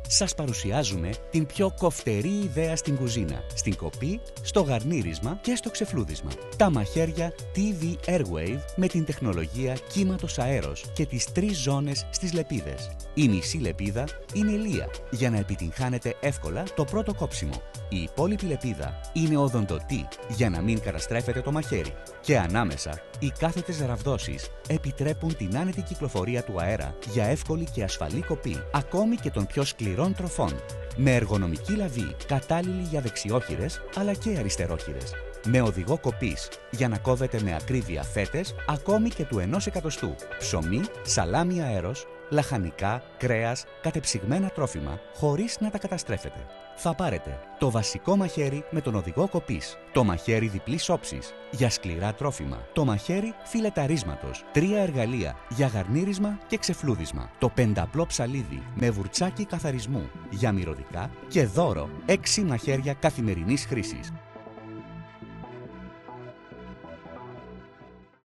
Σας παρουσιάζουμε την πιο κοφτερή ιδέα στην κουζίνα, στην κοπή, στο γαρνίρισμα και στο ξεφλούδισμα. Τα μαχαίρια TV Airwave με την τεχνολογία κύματος αέρος και τις 3 ζώνες στις λεπίδες. Η μισή λεπίδα είναι ηλία για να επιτυγχάνετε εύκολα το πρώτο κόψιμο. Η υπόλοιπη λεπίδα είναι οδοντωτή για να μην καταστρέφετε το μαχαίρι. Και ανάμεσα, οι κάθετες ραβδόσεις επιτρέπουν την άνετη κυκλοφορία του αέρα για εύκολη και ασφαλή κοπή, ακόμη και των πιο σκληρών τροφών. Με εργονομική λαβή κατάλληλη για δεξιόχειρες αλλά και αριστερόχειρες. Με οδηγό κοπής για να κόβετε με ακρίβεια φέτες ακόμη και του 1 εκατοστού, ψωμί, σαλάμι αέρος, λαχανικά, κρέας, κατεψυγμένα τρόφιμα, χωρίς να τα καταστρέφετε. Θα πάρετε το βασικό μαχαίρι με τον οδηγό κοπής, το μαχαίρι διπλής όψης για σκληρά τρόφιμα, το μαχαίρι φιλεταρίσματος, 3 εργαλεία για γαρνίρισμα και ξεφλούδισμα, το πενταπλό ψαλίδι με βουρτσάκι καθαρισμού για μυρωδικά και δώρο 6 μαχαίρια καθημερινής χρήσης.